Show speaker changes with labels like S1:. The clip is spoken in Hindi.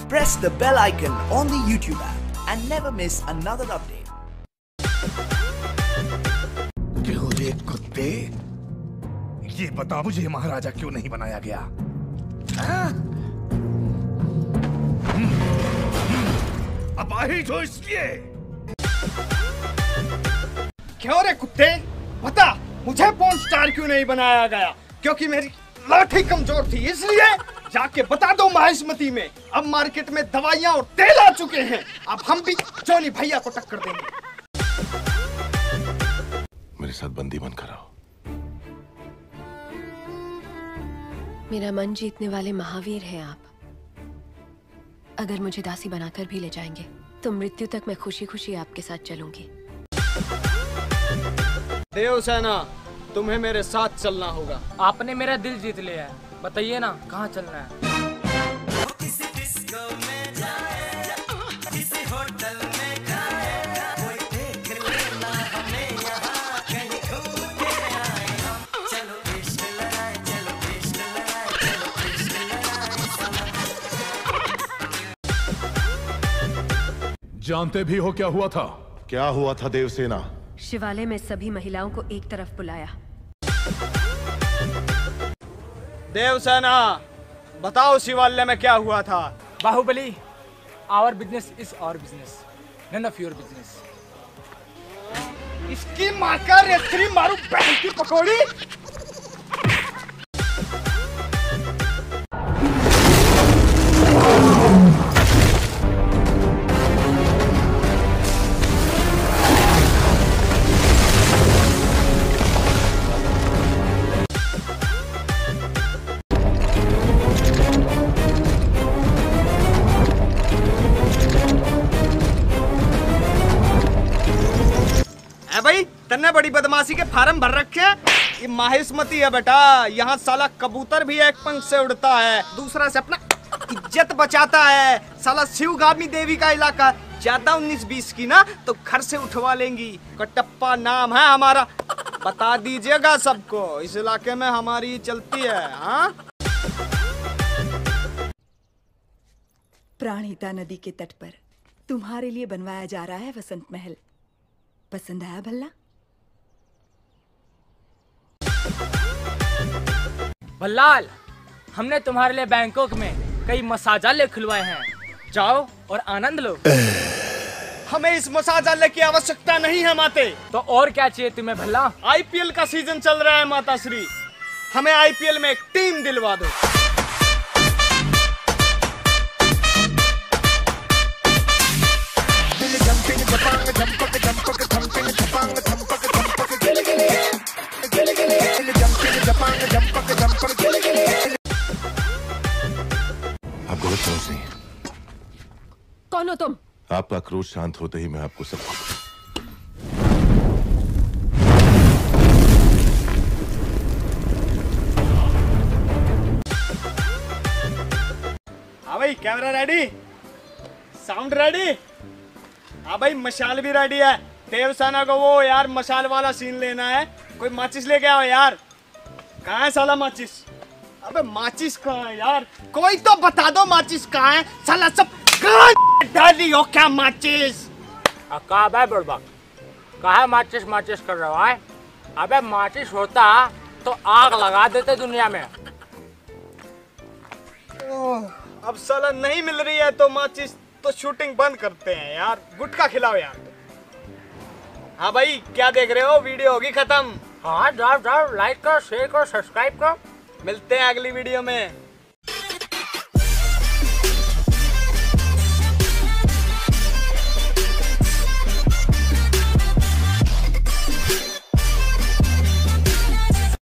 S1: press the bell icon on the YouTube app and never miss another update.
S2: क्यों रे कुत्ते? ये बता मुझे महाराजा क्यों नहीं बनाया गया? अपाहिज हो इसलिए।
S3: क्यों रे कुत्ते? बता मुझे पोर्न स्टार क्यों नहीं बनाया गया? क्योंकि मेरी लाठी कमजोर थी इसलिए? जाके बता दो माहिष्मती में। अब मार्केट में दवाइयां और तेल आ चुके हैं। अब हम भी जॉनी भैया को टक्कर देंगे।
S2: मेरे साथ बंदी बन कर आओ।
S4: मेरा मन जीतने वाले महावीर हैं आप। अगर मुझे दासी बनाकर भी ले जाएंगे तो मृत्यु तक मैं खुशी खुशी आपके साथ चलूंगी।
S3: देवसेना, तुम्हें मेरे साथ चलना होगा।
S5: आपने मेरा दिल जीत लिया है, बताइए ना कहाँ चलना है?
S2: जानते भी हो क्या हुआ था?
S6: क्या हुआ था देवसेना?
S4: शिवालय में सभी महिलाओं को एक तरफ बुलाया।
S3: देवसेना, बताओ शिवालय में क्या हुआ था?
S5: Baahubali, our business is our business, none of your business.
S3: इसकी माँ का रेतरी मारू बहन की पकौड़ी। भाई तन्ने बड़ी बदमाशी के फार्म भर रखे हैं। ये माहिष्मती है बेटा, यहाँ साला कबूतर भी एक पंख से उड़ता है, दूसरा से अपना इज्जत बचाता है। साला शिवगामी देवी का इलाका, ज्यादा 19-20 की ना तो घर से उठवा लेंगी। कटप्पा नाम है हमारा, बता दीजिएगा सबको, इस इलाके में हमारी चलती है। हाँ,
S7: प्राणहिता नदी के तट पर तुम्हारे लिए बनवाया जा रहा है वसंत महल। पसंद आया भल्ला?
S5: भल्लाल, हमने तुम्हारे लिए बैंकॉक में कई मसाजालय खुलवाए हैं, जाओ और आनंद लो।
S3: हमें इस मसाजालय की आवश्यकता नहीं है माते।
S5: तो और क्या चाहिए तुम्हें भल्ला?
S3: आईपीएल का सीजन चल रहा है माता श्री, हमें आईपीएल में एक टीम दिलवा दो।
S6: आप गलत समझ रही हैं।
S4: कौन हो तुम?
S6: आपका क्रोध शांत होते ही मैं आपको सब।
S3: हाँ भाई, कैमरा रेडी, साउंड रेडी। हाँ भाई, मशाल भी रेडी है। देवसेना को वो यार मशाल वाला सीन लेना है। कोई माचिस लेके आओ यार। कहाँ है साला माचिस? अबे माचिस कहाँ है यार? कोई तो बता दो माचिस कहाँ है? साला सब डाली हो क्या माचिस?
S5: कहाँ है बुड़बक? कहाँ माचिस माचिस कर रहा है? अबे माचिस होता तो आग लगा देते दुनिया में।
S3: अब साला नहीं मिल रही है तो माचिस, तो शूटिंग बंद करते हैं यार। गुटखा खिलाओ यार। हाँ भाई, क्या देख रहे हो? वीडियो होगी खत्म।
S5: हाँ, जाओ जाओ, लाइक करो, शेयर करो, सब्सक्राइब करो।
S3: मिलते हैं अगली वीडियो में।